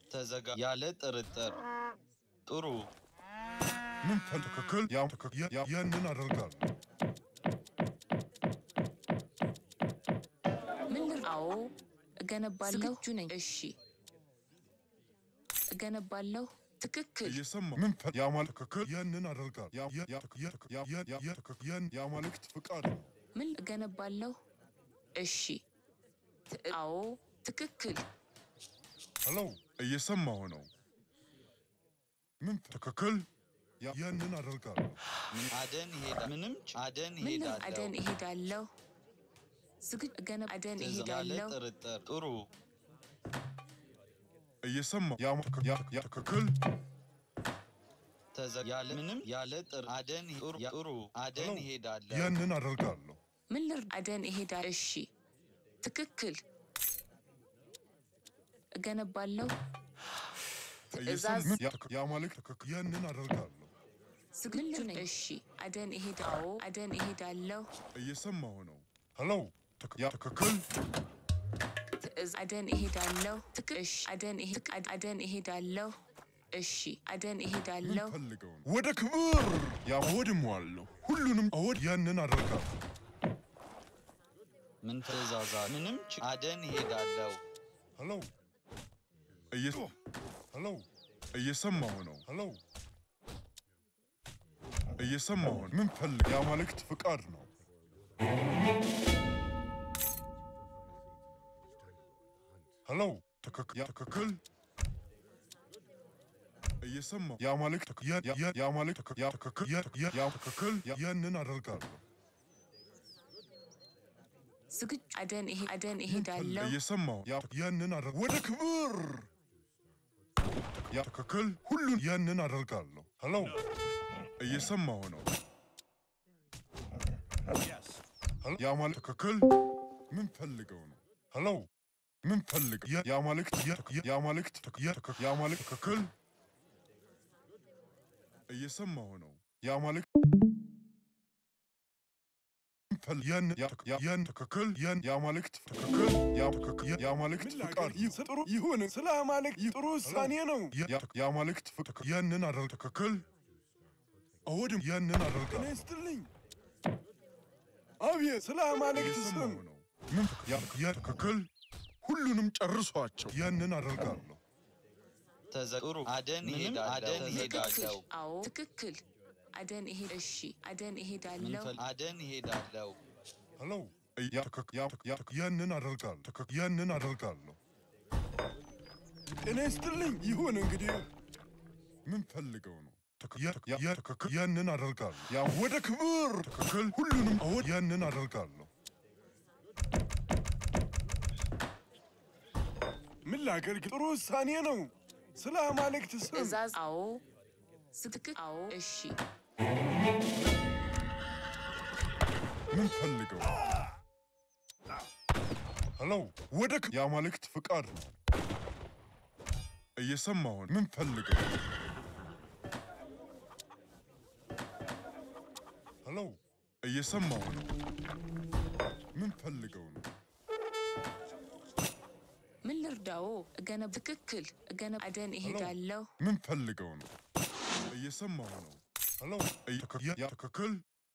ተዘጋ ያለ ጥርጥር ጥሩ ምን ተከከል ያንን አደርጋለሁ ምን ልርአው እገነባለሁ ጁነኝ እሺ እገነባለሁ ትክክል እየሰማ ምን ያማል ተከከል ያንን አደርጋለሁ ያማልክት ፍቃድ ነው ምን እገነባለሁ እሺ አዎ ትክክል ሄሎ እየሰማው ነው ምን ተከከል ያንን አደርጋለሁ አደን ይሄዳ ምንም አደን ይሄዳለሁ ዝግጅ እገነባ አደን ይሄዳለሁ ጥርጥር ጥሩ እየሰማ ያተከከል ያለ ምንም ያለ አደን ጥሩ አደን ይሄዳለሁ ያንን አደርጋለሁ ምን አደን ይሄዳለሁ እሺ ትክክል እገነባለሁ ትእዛዝ ያማልክት ያንን አደርጋለሁ ዝግጁ ነኝ እሺ አደን ይሄዳለሁ እየሰማሁ ነው ሄሎ ተከከል አደን ይሄዳለሁ ትክክል አደን ይሄዳለሁ እሺ አደን ይሄዳለሁ ወደ ክብር ያወድመዋለሁ ሁሉንም አወድ ያንን አደርጋለሁ ምን ተዛዛ ምንም አደን ይሄዳለሁ ሄሎ እየሰማሁ ነው ሄሎ እየሰማሁ ምን ፈልግ ያማልክት ፍቃድ ነው ሄሎ ተከከል እየሰማሁ ያማልክት ያንን አደርጋለሁ ዝግጁ አደን ይሄዳለሁ እየሰማሁ ያንን አደርጋለሁ ወደ ክብር ተከከል ሁሉን ያንን አደርጋለሁ ሄሎ እየሰማሁ ነው ያማልክት ተከከል ምን ፈልገው ነው ሄሎ ምን ፈልግ ያማልክት ተከከል እየሰማሁ ነው ያማልክት ያን ተከከል ያን ያማልክት ተከከል ያማልክት ፍቃድ ይሁን ስለ አማልክት ጥሩ ውሳኔ ነው ያማልክት ያንን አደርግ ተከከል አወድም ያንን አደርጋለሁ ነስትልኝ አብየ ስለ አማልክት ስም ምን ተከከል ሁሉንም ጨርሷቸው ያንን አደርጋለሁ ተዘጥሩ አደን ይሄዳለሁ አዎ ትክክል አደን እሺ አደን ይሄዳለሁ ሄሎ ያንን አደርጋለሁ ነስትልኝ ይሁን እንግዲህ ምን ፈልገው ነው ያንን አደርጋለሁ ያ ወደ ክብር ተከከል ሁሉንም አወድ ያንን አደርጋለሁ ምን ላደርግ ጥሩ ውሳኔ ነው ስለ አማልክት ስም ትእዛዝ አዎ ትክክል አዎ እሺ ምን ፈልገው ሄሎ ወደ ያማልክት ፍቃድ ነው እየሰማሁ ምን ፈልገው ሄሎ እየሰማሁ ነው ምን ፈልገው ነው ምን ልርዳው ትክክል አደን ይሄዳለሁ ምን ፈልገው ነው እየሰማሁ ነው ሄሎ ተከከል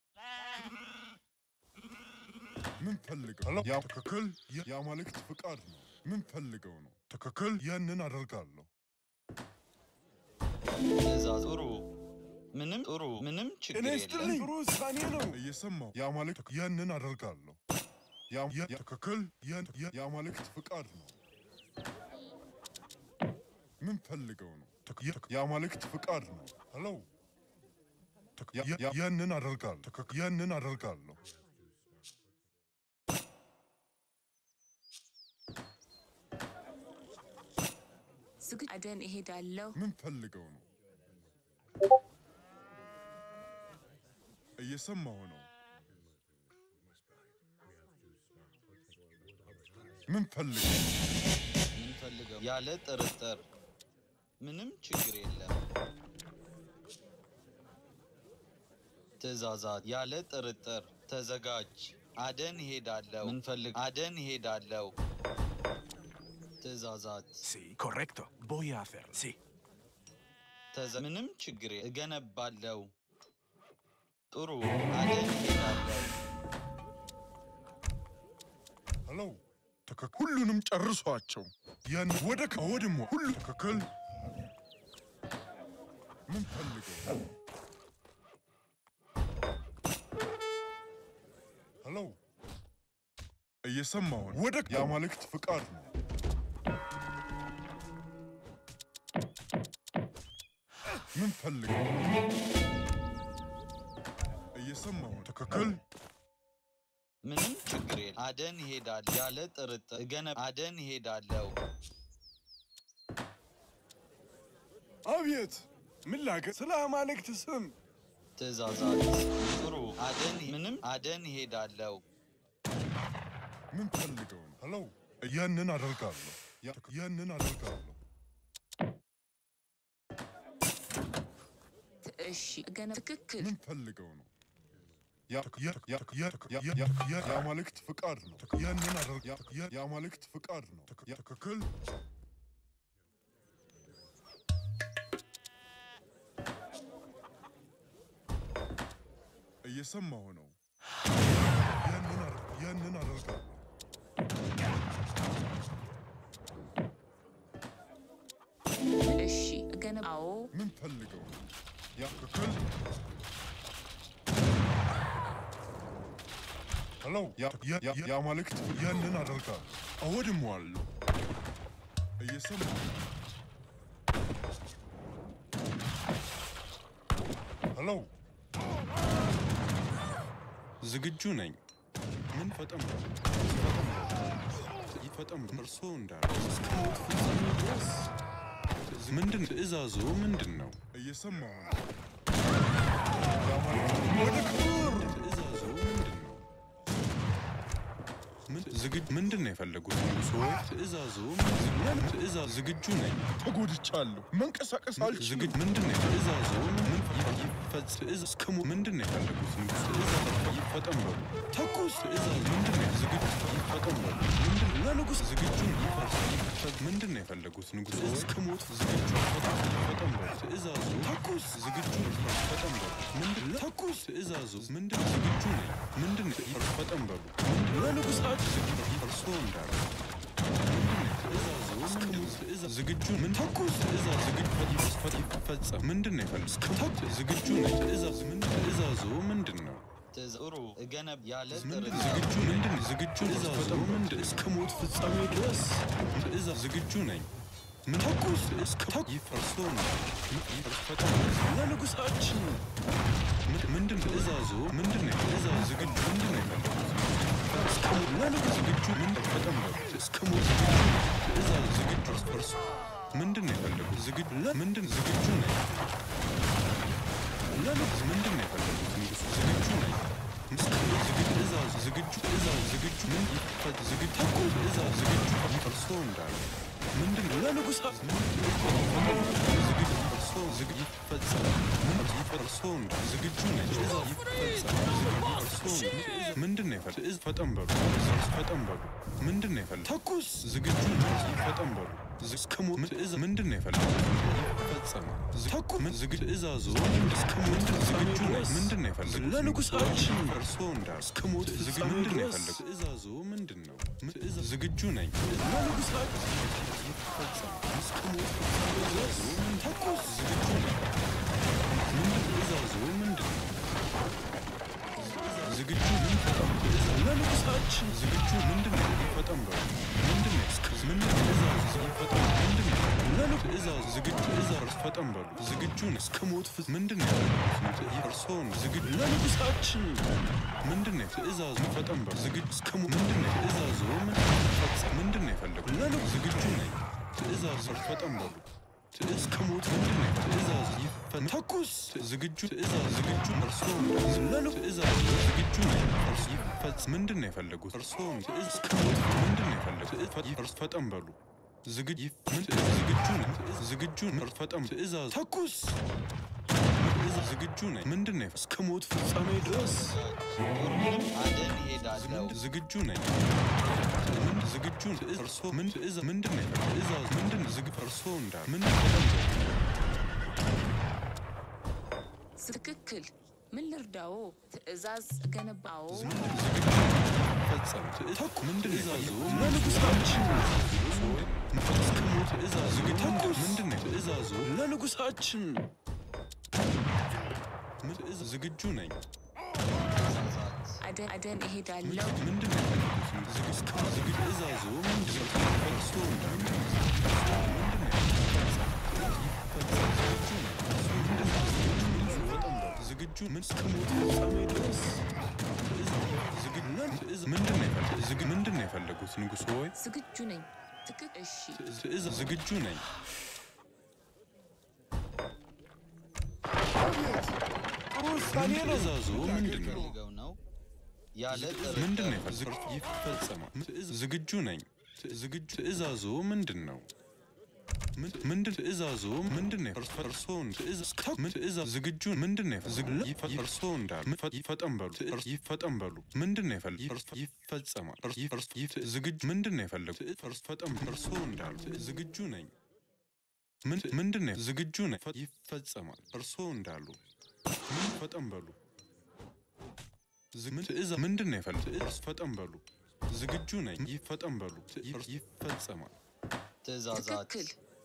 ምን ፈልገው ሄሎ ተከከል ያማልክት ፍቃድ ነው ምን ፈልገው ነው ተከከል ያንን አደርጋለሁ ጥሩ ምንም ችግር የለም ጥሩ ውሳኔ ነው እየሰማሁ ያማልክት ያንን አደርጋለሁ ተከከል ያማልክት ፍቃድ ነው ምን ፈልገው ነው ያማልክት ፍቃድ ነው ሄሎ ያንን አደርጋለሁ ዝግጁ አደን ይሄዳለሁ ምን ፈልገው ነው እየሰማሁ ነው ምን ፈልገው ያለ ጥርጥር ምንም ችግር የለም ትእዛዛት ያለ ጥርጥር ተዘጋጅ አደን ይሄዳለሁ አደን ይሄዳለሁ ትእዛዛት Sí, correcto. Voy a hacerlo. Sí. ምንም ችግር እገነባለሁ ጥሩ አደን ሄዳለሁ ሄሎ ሁሉንም ጨርሷቸው ያን ወደ ከወድሞ ሁሉ ተከከል ምን ፈልገው ሄሎ እየሰማሁ ወደ የአማልክት ፍቃድ ነው ምን ፈልገው እየሰማሁ ተከከል ምንም ችግር አደን ሄዳል ያለ ጥርጥር አደን ሄዳለሁ አብየት ምን ላገ ስለ አማልክት ስም ትእዛዛት ጥሩ አደን ምንም አደን ሄዳለሁ ምን ፈልገው ነው ሄሎ ያንን አደርጋለሁ እሺ ገና ትክክል ምን ፈልገው ነው የአማልክት ፍቃድ ነው ያንን አደርጋለሁ የአማልክት ፍቃድ ነው ትክክል እየሰማሁ ነው ያንን አደርጋለሁ እሺ ገና አዎ ምን ፈልገው ነው ያከከል ሄሎ የአማልክት ያንን አደርጋለሁ አወድመዋለሁ እየሰማሁ ሄሎ ዝግጁ ነኝ ምን ፈጠም እርሶ እንዳለ ምንድን ትእዛዙ ምንድን ነው እየሰማሁ ነው ወደ ክብር ትእዛዙ ምንድን ነው የፈለጉት ንጉሶ ትእዛዙ ትእዛዝ ዝግጁ ነኝ ተጎድቻለሁ መንቀሳቀስ አልችልም ምንድን ነው ትእዛዙ እስከሙ ምንድን ነው የፈለጉት ንጉሶ ይፈጠም በሉ ተኩስ ትእዛዝ ምንድን ነው ዝግጁ ይፈጠም በሉ ለንጉስ ዝግጁ ምንድን ነው የፈለጉት ንጉሶ እስከሞት ዝግጁ ይፈጠም በሉ ትእዛዙ ተኩስ ዝግጁ ይፈጠም በሉ ምንድን ተኩስ ትእዛዙ ምንድን ዝግጁ ነኝ ምንድን ይፈጠም በሉ ለንጉስ እርሶ እንዳለ ዝግጁ ምን ተኩስ ትእዛዝ ዝግጁ ይፈጸም ምንድን ነው የፈለጉት ዝግጁ ነኝ ትእዛዝ ትእዛዙ ምንድን ነው ጥሩ እገነብ ያለ ዝግጁ ምንድን ዝግጁ ትእዛዙ ምንድን እስከ ሞት ፍጻሜ ድረስ ትእዛዝ ዝግጁ ነኝ ምን ተኩስ እስከ ይፈርሶ ነው ለንጉሳችን ምንድን ትእዛዙ ምንድን ነው ትእዛዝ ዝግጁ ምንድን ነው የፈለጉት ለንጉስ ዝግጁ ምንድን ፈጠን እስከ ሞት ትእዛዝ ዝግጁ ፈርሶ ምንድን ነው የፈለጉት ዝግጁ ምንድን ዝግጁ ነኝ ለንጉስ ምንድን ነው የፈለጉት ንጉስ ዝግጁ ነኝ ትእዛዝ ዝግጁ ዝግጁ ምን ይፈት ዝግጁ ተኩል ትእዛዝ ዝግጁ ፈርሶ እንዳለ ምንድን ለንጉስ ዝግጁ ፈርሶ ዝግጁ ይፈጸም ምን ይፈርሶ እንዳለ ዝግጁ ነኝ ትእዛዝ ይፈጸም ፈርሶ ምንድን ነው የፈለጉት ትእዛዝ ፈጠን በሉ ፈጠን በሉ ምንድን ነው የፈለጉት ተኩስ ዝግጁ ፈጠን በሉ እስከሞት ትእዛዝ ምንድን ነው የፈለጉት ፈጸመ ተኩስ ዝግጁ ትእዛዙ እስከሞት ዝግጁ ነኝ ምንድን ነው የፈለጉት ለንጉሳችን ፈርሶ እንዳለ እስከሞት ዝግጁ ምንድን ነው የፈለጉት ትእዛዙ ምንድን ነው ትእዛዝ ዝግጁ ነኝ ለንጉሳችን ፈጸመ እስከሞት ትእዛዙ ተኩስ ዝግጁ ነኝ ምንድን ትእዛዙ ምንድን ነው ዝግጁ ምን ፈጠን ለንጉሳችን ዝግጁ ምንድን ነው ፈጠን በሉ ምንድን ነው ምንድን ትእዛዝ ፈጠን ምንድን ነው ለንጉሳችን ዝግጁ ትእዛዝ ፈጠን በሉ ዝግጁ እስከሞት ምንድን ነው እርሶን ዝግጁ ለንጉሳችን ምንድን ነው ትእዛዝ ፈጠን በሉ ዝግጁ እስከሞት ምንድን ነው ትእዛዙ ምንድን ነው የፈለጉት ለንጉስ ዝግጁ ነኝ ትእዛዝ ፈጠን በሉ እስከሞት ምንድን ነው ትእዛዝ ይፈን ተኩስ ዝግጁ ትእዛዝ ዝግጁ እርሶን ትእዛዝ ዝግጁ ነኝ ይፈጽ ምንድን ነው የፈለጉት እርሶን እስከሞት ምንድን ነው የፈለጉት ፈጠን በሉ ዝግጁ ነኝ ዝግጁ ፈጠን ትእዛዝ ተኩስ ዝግጁ ነኝ ምንድነው እስከ ሞት ፍጻሜ ድረስ አደን ይሄዳለው ዝግጁ ነኝ ዝግጁ እርሶ ምንድነው ትእዛዝ ምንድነው ዝግጁ እርሶ እንዳ ምን ትክክል ምን ልርዳው ትእዛዝ ገነባው ፈጸም ተኩ ምንድነው ትእዛዙ ለንጉሳችን እስከ ሞት ትእዛዝ ምንድነው ትእዛዙ ለንጉሳችን ዝግጁ ነኝ አደን ይሄዳለው ምንድነው ዝግጁ ትእዛዙ ምንድነው እርሶ ዝግጁ ምን እስከሞት ፍጻሜ ድረስ ምንድነው የፈለጉት ንጉሥ ሆይ ዝግጁ ነኝ እሺ ዝግጁ ነኝ ጥሩ ውሳኔ ነው ትእዛዙ ምንድነው ያለ ምንድነው ይፈጸማል ዝግጁ ነኝ ትእዛዙ ምንድነው ትእዛዙ ምንድነው እርሶን ትእዛዝ ዝግጁ ምንድነው እርሶ እንዳል ይፈጠን በሉ ምንድነው ይፈጸማል ዝግጁ ምንድነው የፈለጉት እርሶ እንዳል ዝግጁ ነኝ ምንድነው ዝግጁ ነኝ ይፈጸማል እርሶ እንዳሉ ፈጠን በሉ ትእዛዝ ምንድነው የፈለጉት ፈጠን በሉ ዝግጁ ነኝ ይፈጠን በሉ ይፈጸማል ትእዛዛት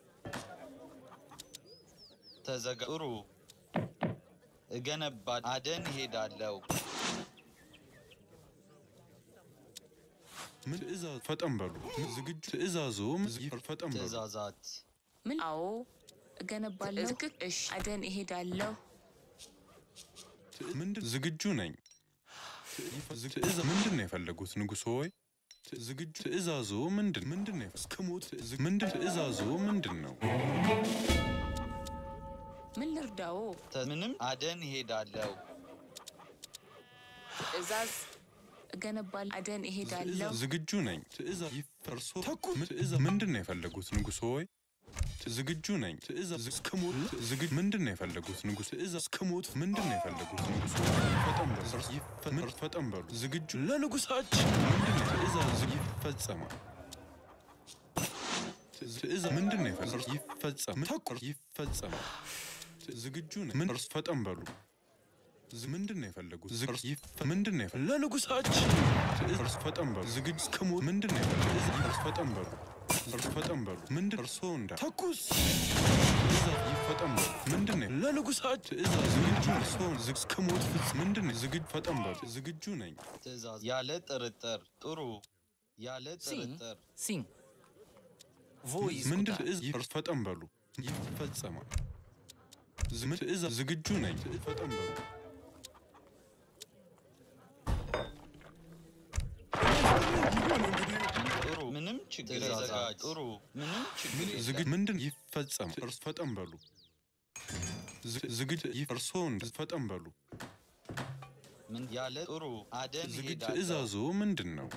ተዘጋሩ እገነባ አደን ይሄዳለው ትእዛዝ ፈጠን በሉ ዝግጁ ትእዛዙ ፈጠን በሉ ትእዛዛት ምን አዎ እገነባለው እሺ አደን ይሄዳለው ዝግጁ ነኝ ትእዛዝ ምንድነው የፈለጉት ንጉሥ ሆይ ዝግጁ ትእዛዙ ምንድነው እስከ ሞት ትእዛዙ ምንድነው ምን ልርዳው ምንም አደን ይሄዳለው ትእዛዝ እገነባለው አደን ይሄዳለው ዝግጁ ነኝ ትእዛዝ ይፈርሶ ትእዛዝ ምንድነው የፈለጉት ንጉሥ ሆይ ዝግጁ ነኝ ትእዛዝ እስከ ሞት ዝግጁ ምንድነው የፈለጉት ንጉሥ ትእዛዝ እስከ ሞት ምንድነው የፈለጉት ንጉሥ ፈጠን በሉ ዝግጁ ለንጉሳችን ምንድነው ትእዛዝ ይፈጸማል ትእዛዝ ምንድነው የፈለጉት ይፈጸማል ዝግጁ ነኝ ፈጠን በሉ ምንድነው የፈለጉት ምንድነው ለንጉሳችን ትእዛዝ ፈጠን በሉ ዝግጁ እስከ ሞት ምንድነው የፈለጉት ፈጠን በሉ ፈጠን በሉ ምንድነው እርሶ እንዳ ተኩስ ትእዛዝ ይፈጠን በሉ ምንድነው ለንጉሳችን ትእዛዝ ዝግጁ እርሶ እስከ ሞት ምንድነው ዝግጁ ፈጠን በሉ ዝግጁ ነኝ ትእዛዝ ያለ ጥርጥር ጥሩ ያለ ጥርጥር sim vou ምንድነው ትእዛዝ ፈጠን በሉ ይፈጸማል ትእዛዝ ዝግጁ ነኝ ፈጠን በሉ ምንም ችግር ዘጋጅ ጥሩ ምንም ችግር ዝግጁ ምንድነው ይፈጸም ፈጠን በሉ ዝግጁ እርሶን ፈጠን በሉ ምን ያለ ጥሩ አደን ይሄዳል ትእዛዙ ምንድነው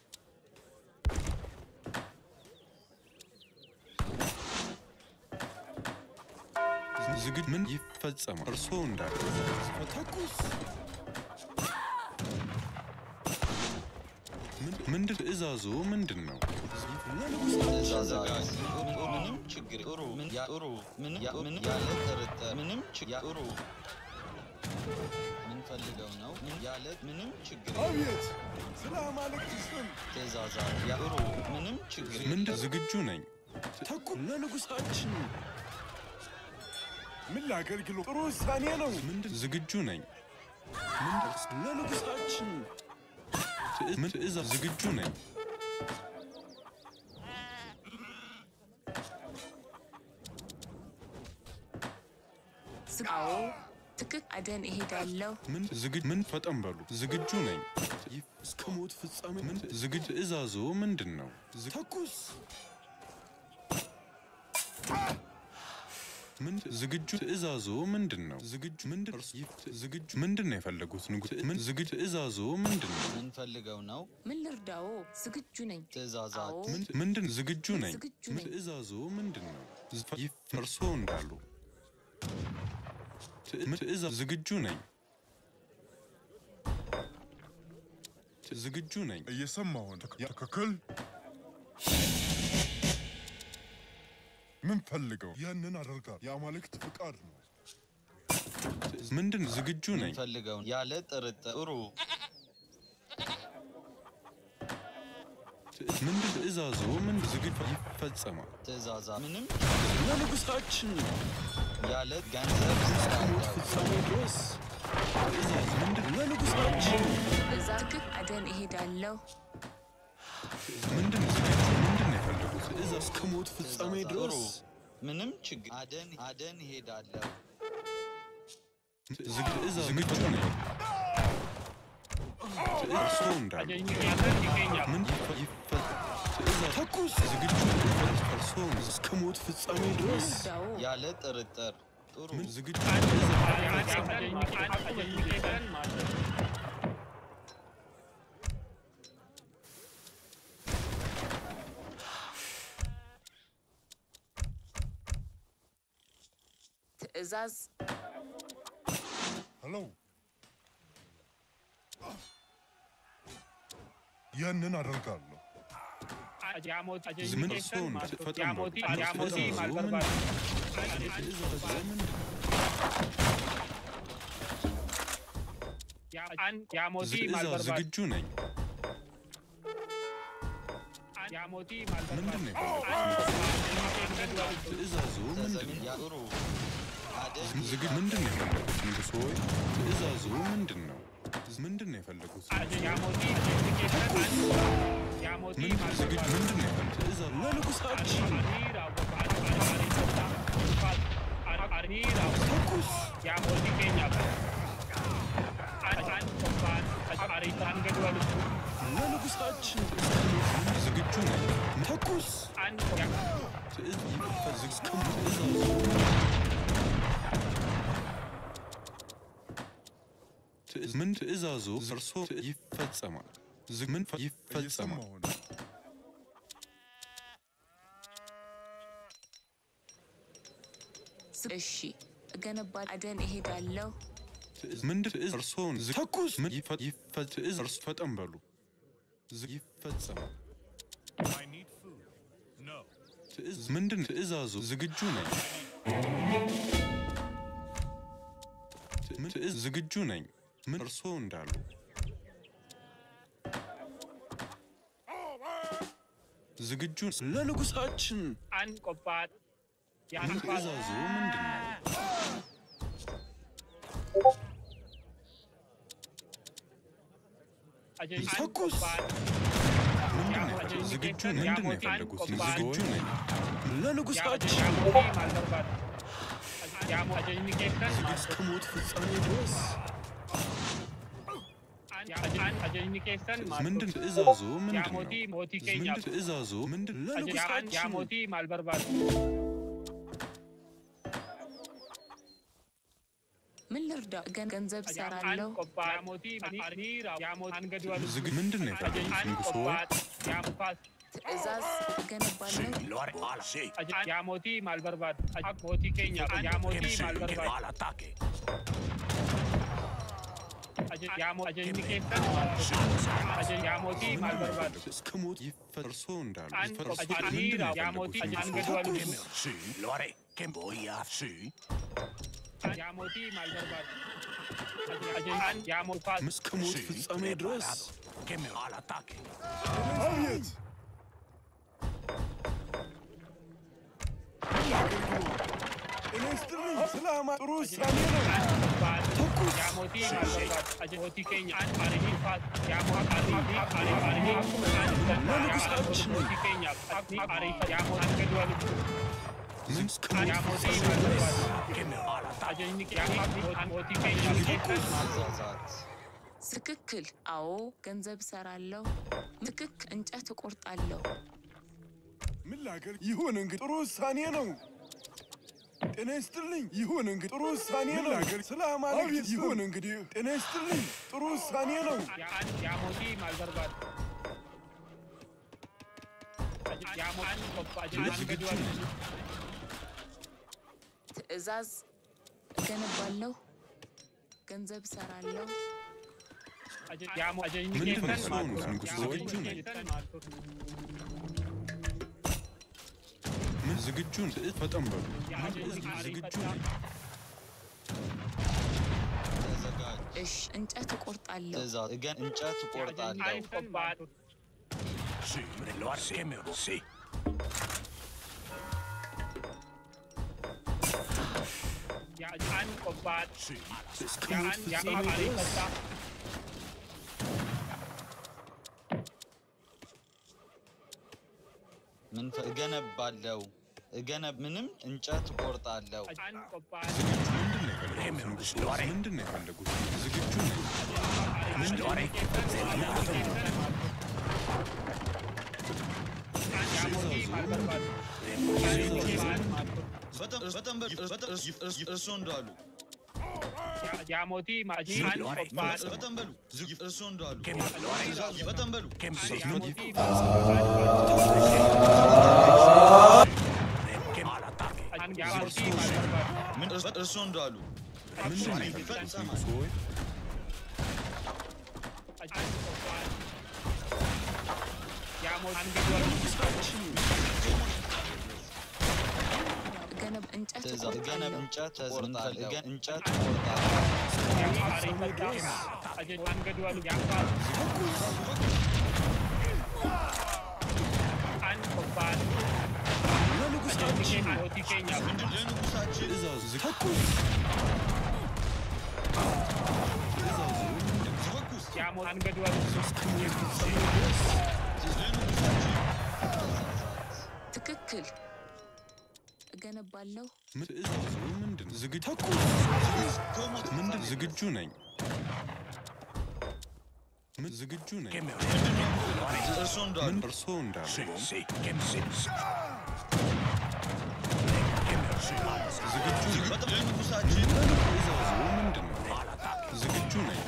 ዝግጁ ምን ይፈጸም እርሶ እንዳለ ተኩስ ምንድነው ትእዛዙ ምንድነው ተዘጋጅ ምንም ችግር ጥሩ ምን ጥሩ ምን ያለ ጥርጥር ምንም ችግር ጥሩ ምን ፈልገው ነው ምን ያለ ምንም ችግር አቤት ሰላም አለይኩም ትእዛዛት ጥሩ ምንም ችግር ምንድነው ዝግጁ ነኝ ተኩል ለንጉሳችን ምን ላገልግሎ ጥሩ ውሳኔ ነው ምንድነው ዝግጁ ነኝ ምንድነው ለንጉሳችን ትእዛዝ ዝግጁ ነኝ አዎ ትክክ አደን ይሄዳለው ምን ፈጠን በሉ ዝግጁ ነኝ እስከ ሞት ፍጻሜ ዝግጁ ትእዛዙ ምንድነው ተኩስ ዝግጁ ትእዛዙ ምንድነው ዝግጁ ምንድነው የፈለጉት ንጉሥ ዝግጁ ትእዛዙ ምንድነው ምን ፈልገው ነው ምን ልርዳው ዝግጁ ነኝ ትእዛዛት ምንድነው ዝግጁ ነኝ ትእዛዙ ምንድነው እርሶ እንዳሉ ትእዛዝ ዝግጁ ነኝ ዝግጁ ነኝ እየሰማሁ ነው ትክክል ምን ፈልገው ያንን አደርጋለሁ የአማልክት ፍቃድ ነው ምንድን ዝግጁ ነኝ ፈልገው ያለ ጥርጥር ምንድን ትእዛዙ ምን ዝግጁ ይፈጸማል ትእዛዛ ምንም ለንጉሳችን ያለ ገንዘብ ፍጻሜ ድረስ ትእዛዝ ምንድን ለንጉሳችን እዛ ግን አደን እሄዳለሁ ምንድን ዝግጁ ምንድን የፈለጉት ትእዛዝ ከሞት ፍጻሜ ድረስ ምንም ችግር አደን እሄዳለሁ ትእዛዝ ዝግጁ ነኝ ትእዛዝ እንዳለ ምን ትእዛዝ ተኩስ ዝግጁ ፈርሶን እስከ ሞት ፍጻሜ ድረስ ያለ ጥርጥር ጥሩ ምን ዝግጁ ትእዛዝ ሄሎ ያንን አደርጋለሁ ምን እርሶን ፈጠን ትእዛዝ ዝግጁ ነኝ ምንድን ነው ትእዛዙ ምንድን ነው ምንድን ነው የፈለጉት ንጉሥ ሆይ ትእዛዙ ምንድን ነው ምንድን ነው የፈለጉት ዝግጁ ምንድን ነው የፈለጉት ትእዛዙ ለንጉሳችን ተኩስ ለንጉሳችን ዝግጁ ነኝ ተኩስ ምን ትእዛዙ እርሶ ይፈጸማል ምን ይፈጸማል እሺ እገነባለሁ አደን እሄዳለሁ ምን እርሶን ተኩስ ምን ትእዛዝ እርሶ ፈጠን በሉ ይፈጸማል ምንድን ትእዛዙ ዝግጁ ነኝ ዝግጁ ነኝ ምን እርሶ እንዳሉ ዝግጁ ለንጉሳችን አንቆባት ትእዛዙ ምንድን ነው ተኩስ ምንድን ነው ዝግጁ ምንድን ነው የፈለጉት ዝግጁ ነኝ ለንጉሳችን እስከ ሞት ፍጻሜ ድረስ ምንድን ትእዛዙ ምንድን ነው ምንድን ትእዛዙ ምንድን ለንጉሳችን ምን ልርዳ ገንዘብ ሰራለሁ ምንድን ነው የፈለጉት ንጉሥ ሆይ ትእዛዝ እገነባለሁ እስከ ሞት ይፈርሶ እንዳሉ እስከ ሞት ፍጻሜ ድረስ አቤት እኔ ስትልኝ ሰላም ጥሩ ውሳኔ ነው ተኩስ ለንጉሳችን እስከ ሞት ፍጻሜ ድረስ ትክክል አዎ ገንዘብ ሰራለሁ ትክክል እንጨት እቆርጣለሁ ምን ላገር ይሁን እንግዲህ ጥሩ ውሳኔ ነው ጤና ይስጥልኝ ይሁን እንግዲህ ጥሩ ውሳኔ ነው ላገር ሰላም አለይኩም ይሁን እንግዲህ ጤና ይስጥልኝ ጥሩ ውሳኔ ነው ትእዛዝ እገነባለሁ ገንዘብ ሰራለሁ ምንድን ነው ንጉሥ ዝግጁ ነኝ ምን ዝግጁ ፈጠን በሉ ዝግጁ ነኝ እሺ እንጨት እቆርጣለሁ ትእዛዝ እንጨት እቆርጣለሁ Sì, me lo arremero, sì. Yan kobat. Sì. Yan marikata. ምን እገነባለሁ ምንም እንጨት እቆርጣለሁ Yan kobat. ምንድን ነው የፈለጉት ዝግጁ ነኝ እርሶ እንዳሉ ያሞቲ ማጂ አን ኮባት በጣም በሉ እርሶ እንዳሉ በጣም በሉ ያሞቲ ምን እርሶ እንዳሉ ምንድን ነው የፈለጉት ሆይ እንጨት እንጨት እቆርጣለሁ ትክክል እገነባለሁ ምንድን ዝግጁ ነኝ ዝግጁ ነኝ እርሶ እንዳሉ እርሶ እንዳሉ ዝግጁ ነኝ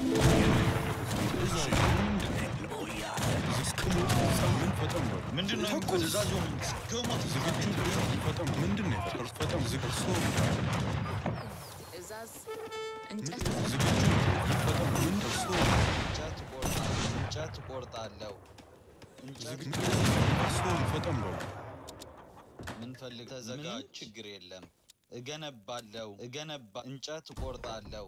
ምንድን ነው ትእዛዙ እዛዝ እንጨት እንጨት እቆርጣለሁ ምን ፈልግ ተዘጋጅ ችግር የለም እገነባለሁ እንጨት እቆርጣለሁ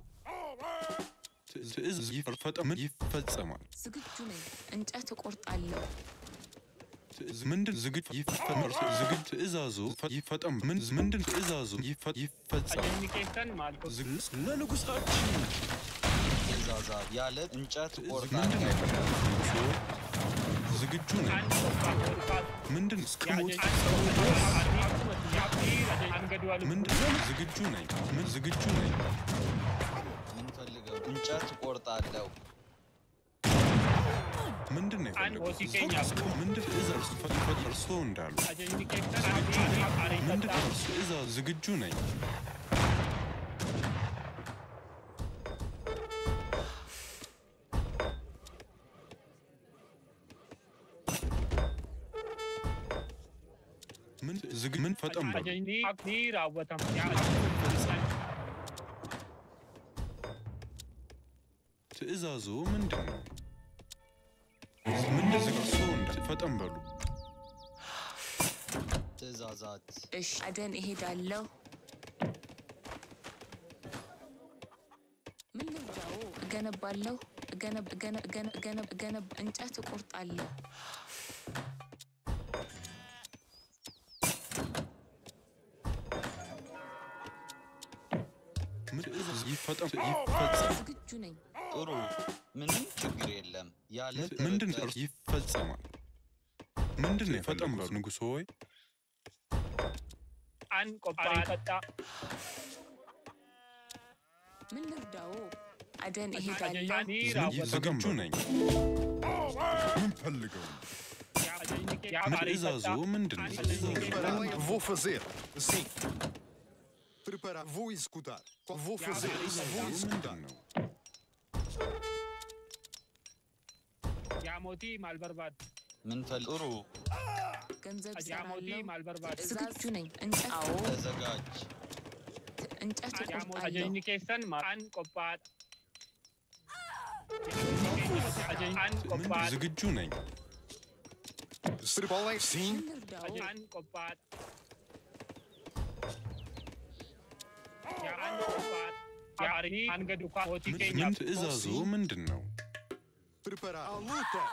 ይፈጸማል ዝግጁ ነኝ እንጨት እቆርጣለሁ ምንድን ትእዛዙ ይፈጸም ምንድን ትእዛዙ ይፈጸም ለንጉሳችን ትእዛዛት ያለ እንጨት እቆርጣለሁ ዝግጁ ነኝ ምንድን ዝግጁ ነኝ ምን ፈልገው እንጨት እቆርጣለሁ ምንድን ነው ምንድን እርሶ እንዳሉ ምንድን ትእዛዝ ዝግጁ ነኝ ምን ፈጠን በሉ ትእዛዙ ምንድን ነው ምንድን እርሶ ፈጠን በሉ ትእዛዛት እሺ አደን እሄዳለሁ ምን ልርዳው እገነባለሁ እንጨት እቆርጣለሁ ዝግጁ ነኝ ጥሩ ምንም ችግር የለም ያለ ምንድን ይፈጸማል ምንድን ነው ፈጠን በሉ ንጉሥ ሆይ አን ቆባጣ ምን ልርዳው አደን እሄዳለሁ ዝግጁ ነኝ ምን ፈልገው ትእዛዙ ምንድን ነው Vou fazer, sim. Preparar, vou executar. Vou fazer, vou executar. ምንድን ነው ያሞቲ ማልበርባድ ምን ጥሩ ገንዘብ ያሞቲ ሰራለሁ ማልበርባድ ዝግጁ ነኝ እንጨት አዎ ተዘጋጅ እንጨት እቆርጣለሁ። አጀኝ ኬሰን ማን ቆባት አጀኝ አን ቆባት ዝግጁ ነኝ Prepara sim. ምን ልርዳው? አን ቆባት ያን ቆባት ያሪ አንገዱካ ኦቲኬኛ ምን ትእዛዙ ምንድን ነው Prepara a luta.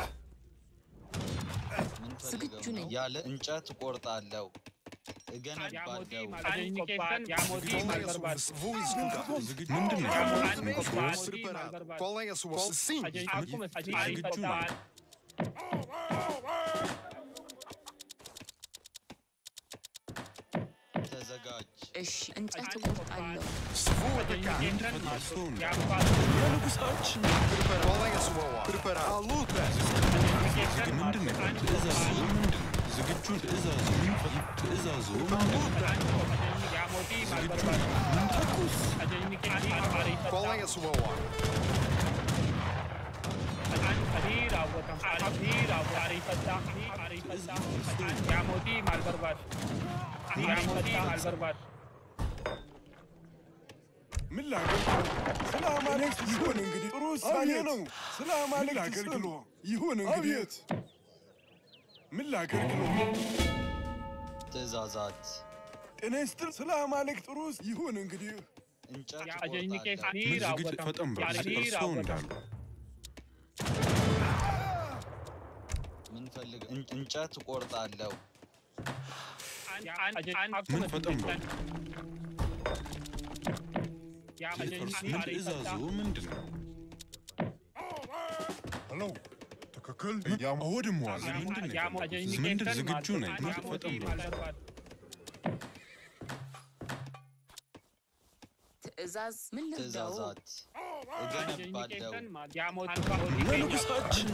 ምን ዝግጁ ፈልገው ነኝ። ነው? ያለ እንጨት እቆርጣለሁ፣ ያሞቲ እገነባለሁ። አጀኝ ኬሰን ያሞቲ ማልበርባት Vou executar. ዝግጁ ምንድን ነው አን ንጉሥ ሆይ? ቆባት Preparado. Qual é a sua ordem? Sim. አጀኝ አኩመ አጀኝ ዝግጁ ነኝ። ቆባት ተዘጋጅ። እሺ እንጨት እቆርጣለሁ። Se vou atacar. ኬሰን ማሶ ያባል ንጉሣችን Qual é a sua ordem? Preparar a luta. ኬሰን ምንድን ነው ትእዛዙ ምንድን ነው ዝግጁ ትእዛዙ ትእዛዙ ምንድን ነው ያሞቲ ማልበርባት ተኩስ አጀኝ ኬሰን አሪፈታ Qual é a sua ordem? ያሞቲ ማልበርባት ያሞቲ ማልበርባት ምን ላድርግ? ስለ አማልክት ይሁን እንግዲህ ጥሩ ውሳኔ ነው። ስለ አማልክት አገልግሎ ይሁን እንግዲህ ምን ላገልግሎ? ትእዛዛት ጤና ይስጥል። ስለ አማልክት ጥሩ ይሁን እንግዲህ እንጨት አጀኝ እቆርጣለሁ። ኬሰን ዝግጁ ፈጠን በሉ እርስዎ እንዳሉ ምን ፈልገው? እንጨት እቆርጣለሁ፣ ምን ፈጠን በሉ ምን ትእዛዙ ምንድን ነው ሄሎ ትክክል። አወድመዋል ምንድን ዝግጁ ነኝ ምን ፈጠን በሉ ትእዛዝ ምን ልርዳው? ትእዛዛት እገነባለሁ። ለንጉሣችን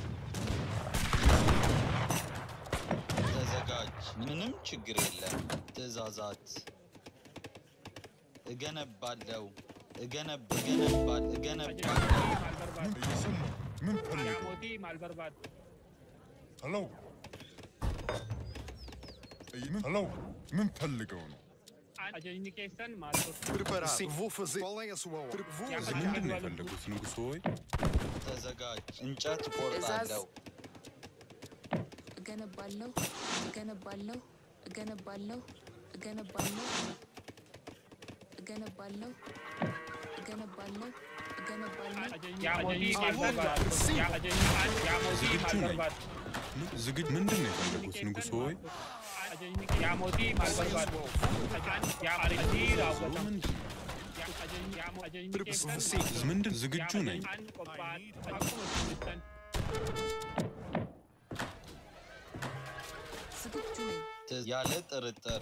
ተዘጋጅ። ምንም ችግር የለም። ትእዛዛት እገነባለሁ፣ እገነባለሁ። ምን ፈልገው? ሄሎ ሄሎ ምን ፈልገው ነው? Preparar. Sim. Vou fazer. Qual é a sua ordem? Vou ምንድን ነው atacar. የፈለጉት ንጉሥ ሆይ ተዘጋጅ። እንጨት እቆርጣለሁ፣ እገነባለሁ እገነባለሁ እገነባለሁ እገነባለሁ እገነባለሁ እገነባለሁ እገነባለሁ ዝግጁ ምንድን ነው የፈለጉት ንጉሥ ሆይ ያሞቲ ማልበርባት ምንድን ዝግጁ ነኝ ዝግጁ ነኝ። ያለ ጥርጥር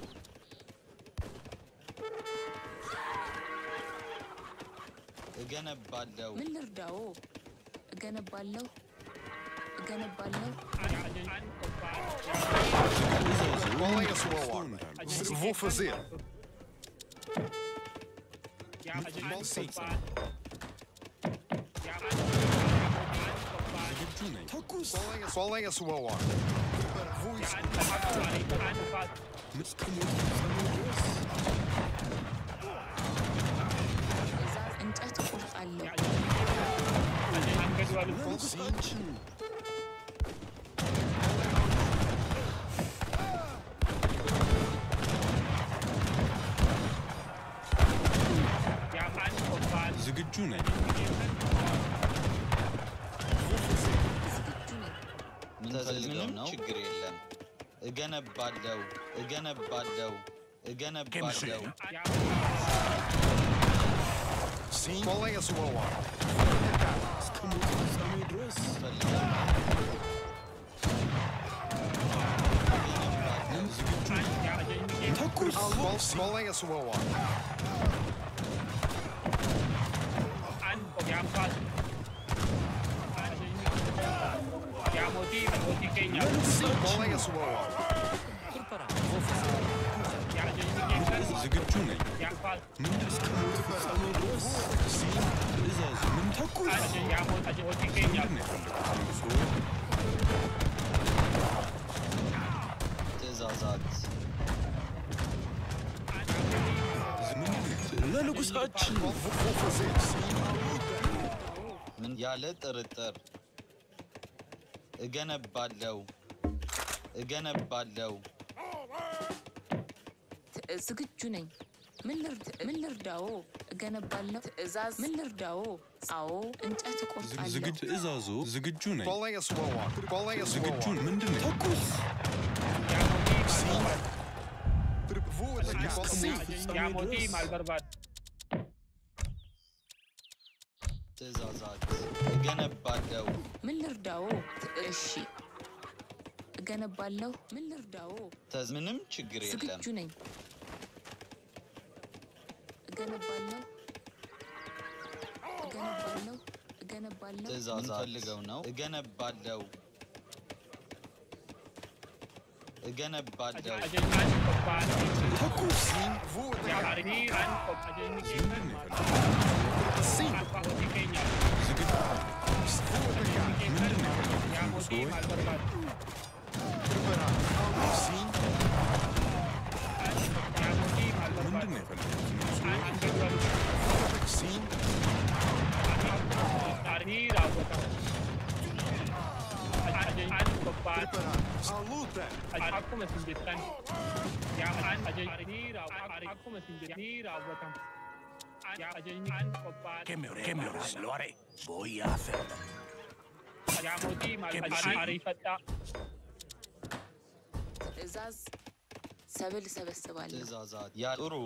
እገነባለሁ። ምን ልርዳው? እገነባለሁ እገነባለሁ Qual é a sua ordem? Vou fazer. Sim. ዝግጁ ነኝ ተኩስ Qual é a sua ordem? Vou executar. ትእዛዝ እንጨት እቆርጣለሁ። ንጉሣችን ዝግጁ ነኝ ምንም ችግር የለም። እገነባለሁ፣ እገነባለሁ። Sim. Qual é a sua ordem? እስከ ሞት ፍጻሜ ድረስ ዝግጁ ነኝ ተኩስ Qual é a sua ordem? Qual é a sua ordem? ዝግጁ ነኝ ምን እስከ ሞት ፍጻሜ ድረስ ትእዛዙ ምን ተኩስ ምንድን ነው የፈለጉት ንጉሥ ሆይ ትእዛዛት ምንድን ነው ለንጉሳችን Vou fazer sim a luta. ምን ያለ ጥርጥር እገነባለሁ ዝግጁ ነኝ ምን ልርዳው እገነባለሁ ትእዛዝ ምን ልርዳው አዎ እንጨት ቆርጣለሁ ዝግጁ እዛዙ ዝግጁ ነኝ Qual é a sua ordem? Qual é a sua ዝግጁ ordem? ምንድነው ተኩስ Vou atacar. Sim. ያሞቲ ማልበርባት ትእዛዛት እገነባለሁ ምን ልርዳው እሺ እገነባለሁ ምን ልርዳው ምንም ችግር የለም ዝግጁ ነኝ እገነባለሁ ትእዛዛት ፈልገው ነው እገነባለሁ አጀንዳን ቆባን Sim. Vou atacar. ያአርኒ ራን ቆባጀኒ ኬመን Sim. ማልበርባት ይገኛ ዝግጁ Vou atacar. ያሞቲ ማልበርባት Preparar. Sim. ያሞቲ ማልበርባት ምንድነው የፈለጉት አንገባሉ Sim. አርኒ ራወታ አጀንዳን ቆባን Preparar. A luta. akkuma isin jettan yaamaan ajajni akkuma isin jettan raawwatamu ajajni qophaa'an ¿Qué me ordenas? Lo haré. Voy a hacerlo. yaamotii maal ariifadhaa ትእዛዝ ሰብል ሰበስባለሁ ትእዛዛት ያጥሩ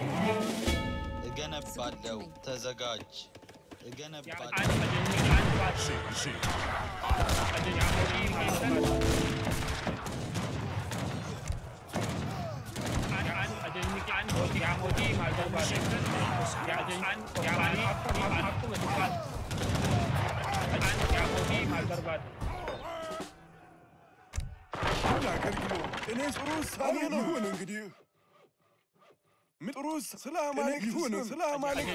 እገነባለሁ ተዘጋጅ እገነባለሁ ajajni Sí, sí. yaamotii maal yaamotii maal barbaade ajajni akkuma dubbaat yaamotii maal barbaade አገልግሎ እኔ ጥሩ ውሳኔ ነው ይሁን እንግዲህ ምን ጥሩ ስለ አማልክት ይሁን ስለ አማልክት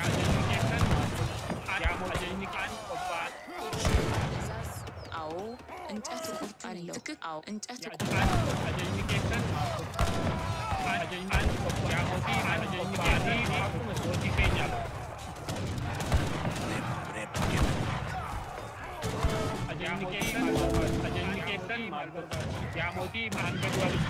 ajajni qophaa'an ትእዛዝ አዎ እንጨት ቆርጣለሁ አዎ እንጨት ajajni keessan ajajni yaamotii ajajni keessan akkuma mootii keenyaaf ajajni keessan maal barbaadu yaamotii maal barbaadu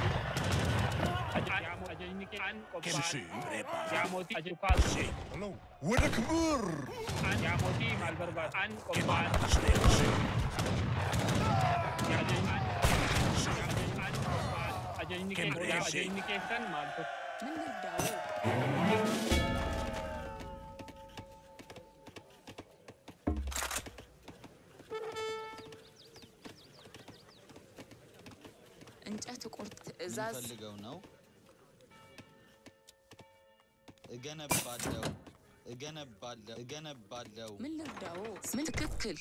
ajajni keessan Sí, prepara. yaamotii ajukaas ወደ ክብር yaamotii maal barbaadu an qophaa'an ajajni keessan maal tokko ምን ልርዳው እንጨት ቆርጥ ትእዛዝ ፈልገው ነው እገነባለሁ ምን ልርዳው ምን ትክክል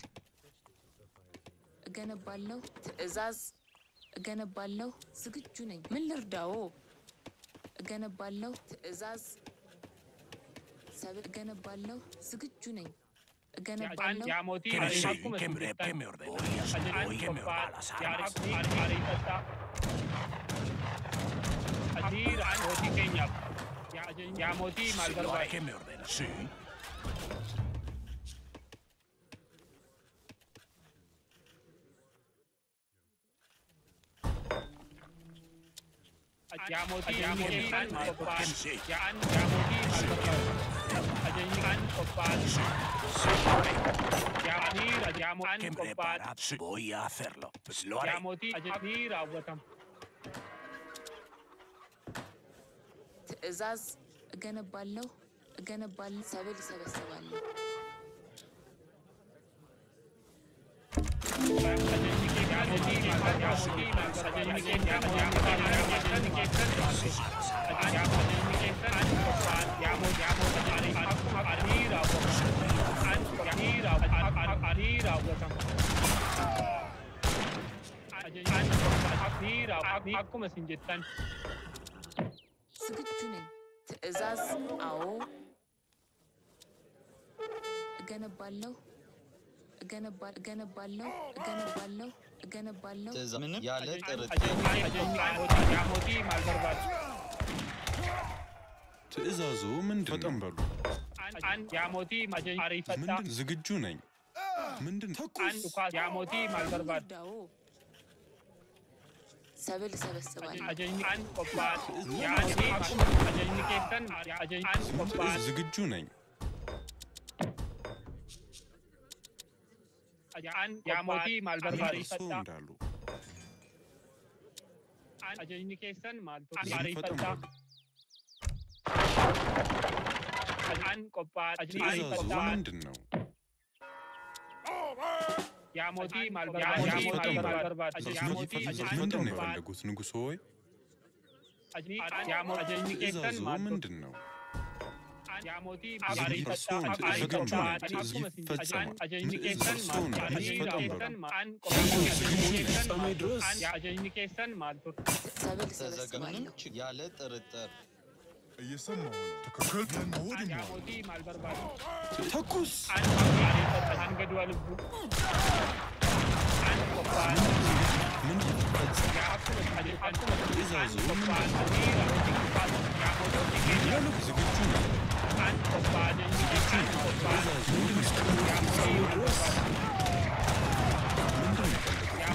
እገነባለሁ ትእዛዝ እገነባለሁ ዝግጁ ነኝ ምን ልርዳው እገነባለሁ ትእዛዝ ሰብል እገነባለሁ ዝግጁ ነኝ እገነባለሁ yaamotii ¿Qué me akkuma ¿Qué jettan me ordenas? Voy a me ordenas las armas. ariifadhaa adiiraan mootii keenyaaf yaamotii maal barbaade ¿Qué me ordenas? Sí. yaamotii keessan maal qophaa'an Sí. yaamotii maal barbaade ajajni kan qophaa'an yaamotiin ¿Qué me qophaa'an prepara? Sí. Voy a hacerlo. Pues lo haré. yaamotii ajajni raawwatamu ትእዛዝ እገነባለሁ ሰብል ሰበስባለሁ akkuma isin jettan ዝግጁ ነኝ ትእዛዝ አዎ እገነባለሁ ምንም ያለ ጥርጥር ajajni yaamotii maal barbaadu ትእዛዙ ምንድን ነው? ፈጠን በሉ። an yaamoti majay arifata ምንድን ዝግጁ ነኝ። ምንድን an ተኩስ dukas yaamoti mal barbad ዳዎ ሰብል ሰበስባለሁ ajayni an qophaat yaamoti ajayni keessan ajayni an qophaat ዝግጁ ነኝ። an yaamoti mal barbad እርስዎ arifata እንዳሉ ajayni keessan mal ፈጠን arifata በሉ። an qophaat ajayni ትእዛዙ arifata ምንድን ነው? yaamoti mal ፈጠን በሉ። barbad yaamoti ምንድን ነው የፈለጉት ንጉሥ ሆይ? ajayni keessan ትእዛዙ mal ምንድን ነው? yaamoti እርስዎ arifata ዝግጁ ነኝ። ይፈጸማል። እርስዎ እንዳሉ ፈጠን በሉ። ajayni keessan mal tur ሰብል ተዘጋ ምንም ሰበስባለሁ ችግር ያለ ጥርጥር እየሰማሁ ነው። ትክክል ለመወድማ yaamoti mal barbad ተኩስ an gadwa lubbu an qophaat ምን ይፈጸም? ትእዛዙ ምንድን ነው? ዝግጁ ነኝ። ትእዛዙ ምንድን ነው? ምንድን ነው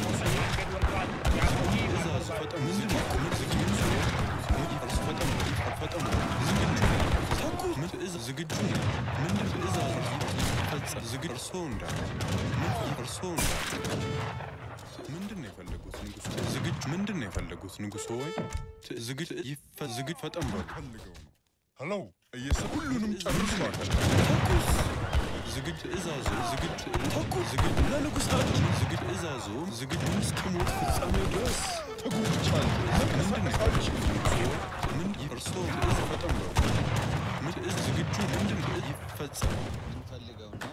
የፈለጉት? ትእዛዙ ፈጠን ምንድን ነው? ዝግጁ ነኝ። ፈጠን በሉ። ፈጠን በሉ። ዝግጁ ነኝ። ተኩስ ትእዛዝ ዝግጁ ነኝ። ምንድን ትእዛዙ ይፈጸም። ዝግጁ እርስዎ እንዳሉ እርስዎ እንዳሉ ምንድን ነው የፈለጉት ንጉሥ? ዝግጁ ምንድን ነው የፈለጉት ንጉሥ ሆይ? ዝግጁ ዝግጁ ፈጠን በሉ። ፈልገው ነው። ሄሎ ሁሉንም ጨርሷል። ተኩስ ዝግጁ ትእዛዙ ዝግጁ ተኩስ ዝግጁ ለንጉሣችን ዝግጁ ትእዛዙ ዝግጁ እስከ ሞት ፍጻሜ ድረስ ተጎድቻለሁ። ምንድን ነው የፈለጉት ንጉሥ ሆይ? ምን እርስዎ ትእዛዝ ፈጠን በሉ። ዝግጁ ምንድን ነው ይፈጸም? እንፈልገው ነው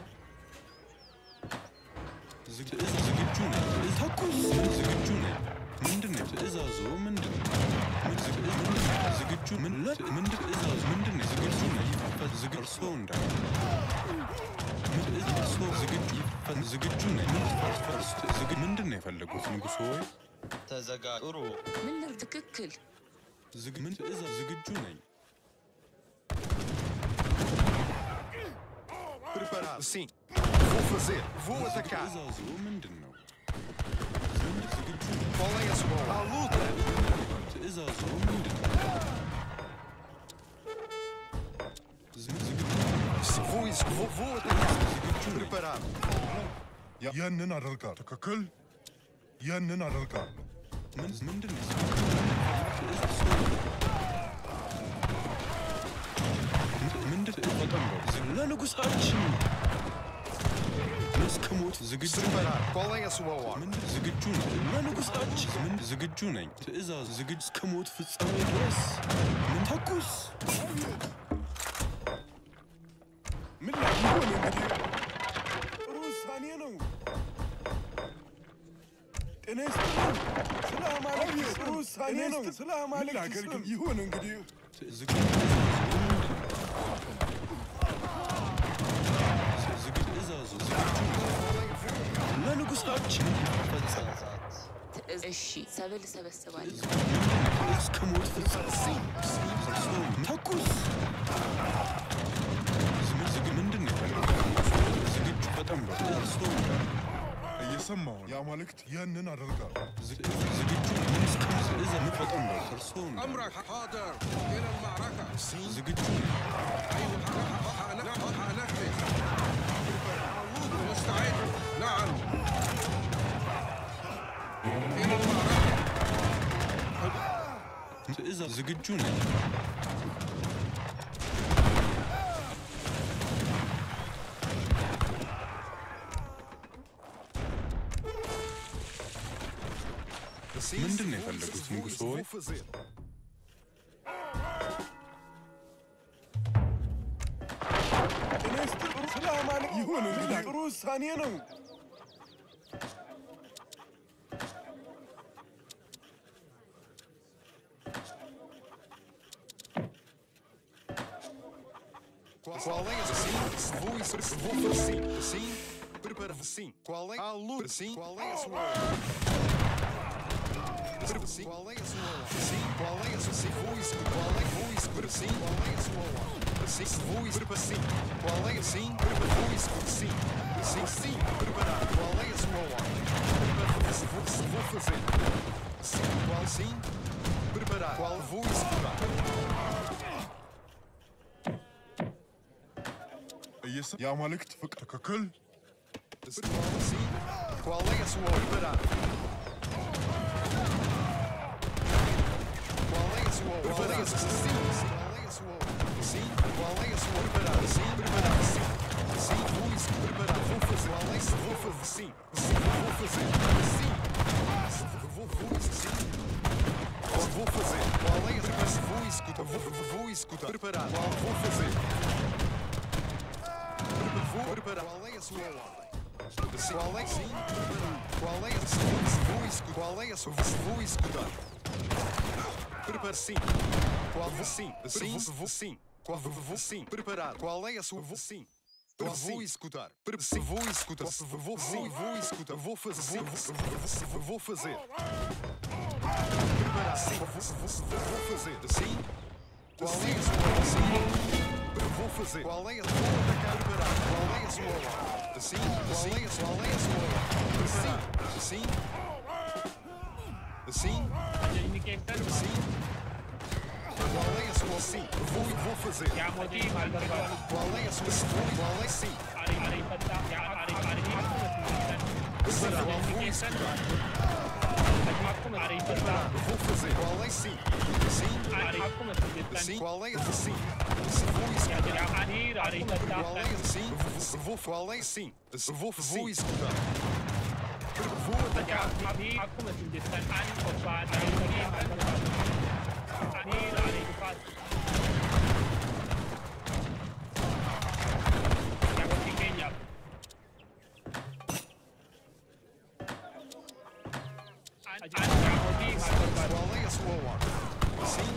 ዝግጁ ነኝ። ተኩስ ዝግጁ ነኝ። ምንድን ነው ትእዛዙ ምንድን ነው? ዝግጁ ምንድን ትእዛዙ ምንድን ነው? ዝግጁ ነኝ። እርስዎ እንዳሉ እርስዎ ዝግጁ ነኝ። ምንድን ነው የፈለጉት ንጉሥ ሆይ? ተዘጋ ጥሩ ምን ልር ትክክል ምን ትእዛዝ ዝግጁ ነኝ። Preparado. Sim. Vou fazer. Vou atacar. ትእዛዙ ምንድን ነው? ዝግጁ Qual é a sua ordem? À luta. ትእዛዙ ምንድን ነው? Vou atacar. Preparado. ያንን አደርጋለሁ። ትክክል ያንን አደርጋለሁ። ምንድን ነው? ምንድን ፈጠን በሉ። ለንጉሣችን እስከ ሞት ዝግጁ ነኝ። Preparado. Qual é a sua ordem? ምንድን ዝግጁ ነኝ። ለንጉሣችን ዝግጁ ነኝ። ትእዛዝ ዝግጁ እስከ ሞት ፍጻሜ ድረስ ምን ተኩስ ምን ላይ ይሆን እንግዲህ ጥሩ ውሳኔ ነው። ጤና ይስጥልኝ። ስለ አማልክት ጥሩ ውሳኔ ነው። ስለ አማልክት ስም ይሁን እንግዲህ ዝግጁ ትእዛዙ ዝግጁ ለንጉሣችን ፈጸመ። ትእዛዛት እሺ ሰብል ሰበስባለሁ እስከ ሞት ፍጻሜ ተኩስ ምንድን ነው የፈለጉት? ዝግጁ ፈጠን በሉ። እርስዎ እየሰማሁ ነው። የአማልክት ያንን አደርጋለሁ። ዝግጁ እስከ ትእዛዝ ፈጠን በሉ። እርስዎ أمرك حاضر. إلى المعركة. ዝግጁ حنفذ. مستعد. نعم. إلى المعركة. ትእዛዝ ዝግጁ ነኝ። ምንድን ነው የፈለጉት ንጉሥ ሆይ? Vou fazer. ጤና ይስጥልኝ። ስለ አማልክት ይሁን እንግዲህ ጥሩ ውሳኔ ነው። Qual é a sim? Vou fazer. Sim. Prepara. Sim. Qual é a luta? Sim. Qual é a sua ordem? Sim. Qual é a sua ordem? Sim. Qual é a sua? Sim. Vou Sim, qual é a sua ordem? Sim, vou sim. Qual é sim? Vou sim. Sim, sim, preparar. Qual é a sua ordem? Vou fazer. Sim, qual sim? Preparar. Qual vou executar? يا مالك تككل Qual é a sua preparar? Qual é a sua preparar? Sim, qual é a sua sim, qual é a sua preparar? Sim, preparar, sim. Sim, vou isso, preparar, vou fazer. Qual é isso? Vou fazer, sim. Sim, vou fazer. Sim. Vou isso, sim. Vou fazer. Qual é a preparar? Vou executar, vou executar. Preparar, qual vou fazer? Vou preparar. Qual é a sua ordem? Qual é sim? Qual é a sua? Vou executar. Qual é a sua? Vou executar. Prepare sim. Qual vou sim? Sim, vou sim. Qual vou sim? Preparar. Qual é a sua? Vou sim. Vou executar. Sim, vou executar. Vou sim, vou executar. Vou fazer. Sim, vou fazer. Preparar sim. Vou fazer. Sim. Qual é a sua? Sim. Vou fazer. Qual é a sua? Atacar. Preparar. Qual é a sua? Sim. Qual é a sua? Sim. Sim. Sim. Sim. Qual é a sua? Sim. Vou fazer. Qual é a sua? Qual é sim? Vou fazer. Qual é sim? Sim. Sim. Qual é a sim? Vou escutar. Qual é sim? Qual é sim? Vou escutar. Vou atacar. Qual é a sua ordem? Sim.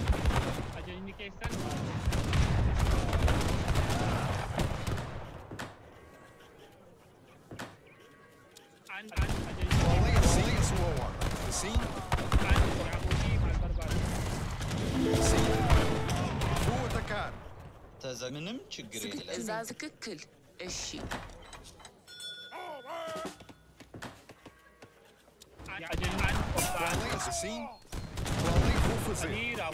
Qual é a sua ordem? Sim. Sim. Vou atacar. ምንም ችግር የለም ትእዛዝ ትክክል እሺ Qual é a sim? Qual é que vou fazer?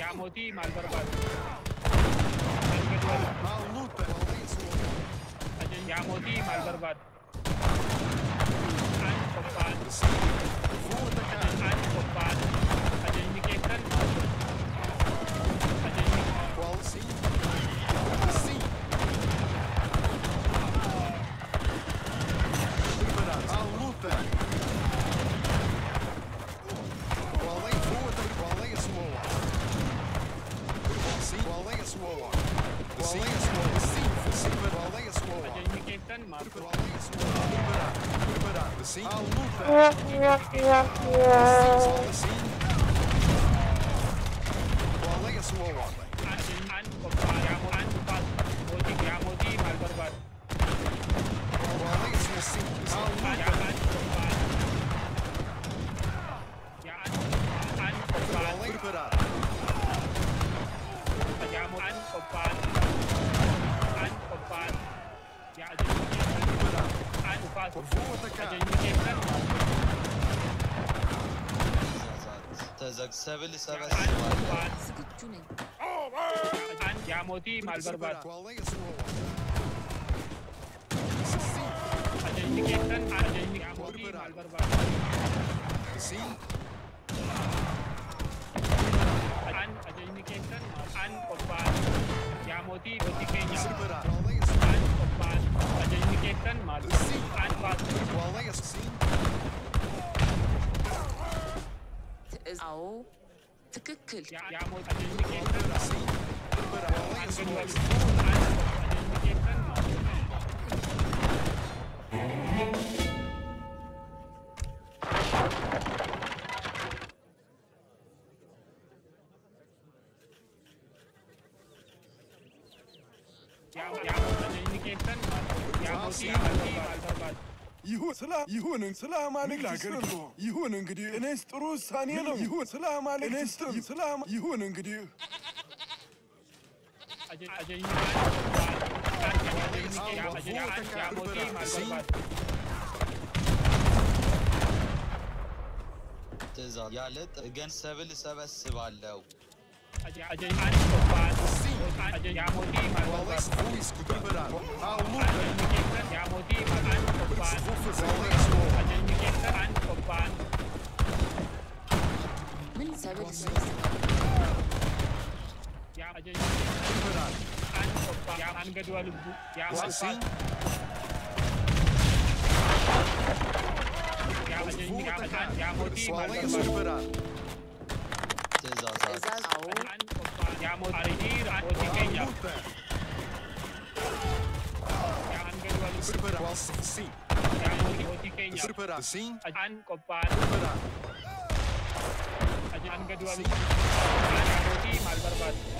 Mal luta. Qual é a sua ordem? Sim. Vou atacar. Qual sim? Sim. Preparar. À luta. Qual é? Vou atacar. Qual é a sua ordem? Sim. Qual é a sua ordem? Qual é a sua ordem? Sim. Sim. Qual é a sua ordem? Qual é a sua ordem? Preparar. Preparar. Sim. À luta. Sim. Qual é a sua ordem? Qual é a sua sim? À luta. Qual é? Preparar. Vou atacar. ተዘግሰብ ልሰበስባለሁ ዝግጁ ነኝ Preparar. Qual é a sua ordem? Sim. Preparar. Qual é a sua sim? Qual é a sim? አዎ ትክክል Sim. Preparar. Qual é a sua ይሁን ሰላም አለክ ይሁን እንግዲህ እኔስ ጥሩ ውሳኔ ነው ይሁን ሰላም አለክ ይሁን እንግዲህ ትእዛዝ ያለ ገን ሰብል ሰበስባለሁ Qual é esse voo escutar? Preparado. À luta. Vou fazer من سبب preparado. Assim. Vou atacar. Pessoal, é preparado. ትእዛዛት إزاز أو Luta. Preparado. Sim. Preparado. Sim. Preparado.